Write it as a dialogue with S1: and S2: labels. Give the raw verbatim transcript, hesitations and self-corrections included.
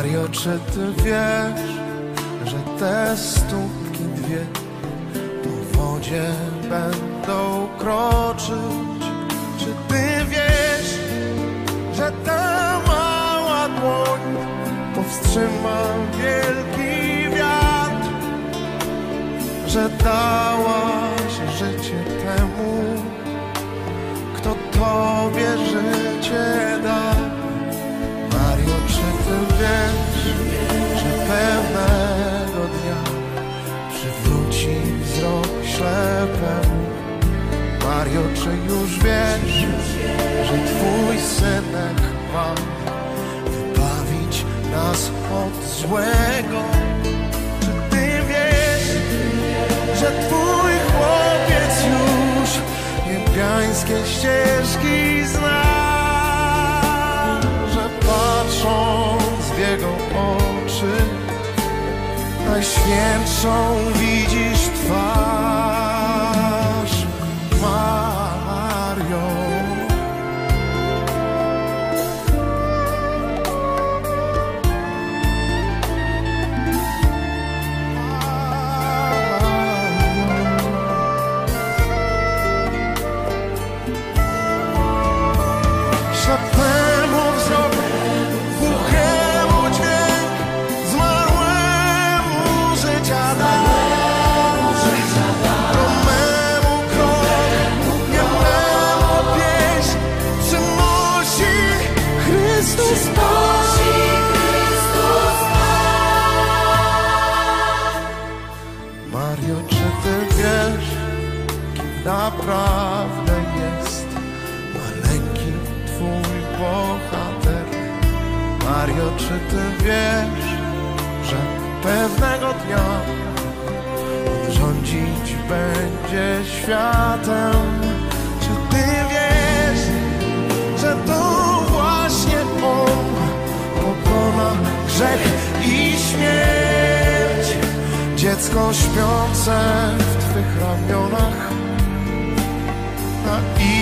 S1: Mario, czy ty wiesz, że te stópki dwie po wodzie będą kroczyć? Czy ty wiesz, że ta mała dłoń powstrzyma wielki wiatr? Że dałaś życie temu, kto tobie życie da. Mario, czy ty wiesz, że pewnego dnia przywróci wzrok ślepemu? Mario, czy już wiesz, że twój synek ma wybawić nas od złego? Czy ty wiesz, że twój chłopiec już niebiańskie ścieżki zna? Że patrząc w jego oczy najświętszą widzisz twarz. Mario, ślepemu wzrok, głuchemu dźwięk, zmarłemu życia da. Gromemu krok, niemnemu pieśń przynosi Chrystus Pan. Mario, czy ty wiesz, kim naprawdę jest maleńki twój bohater? Mario, czy ty wiesz, że pewnego dnia on rządzić będzie światem? Czy ty wiesz, że to właśnie on pokona grzech i śmierć? Dziecko śpiące w twych ramionach, a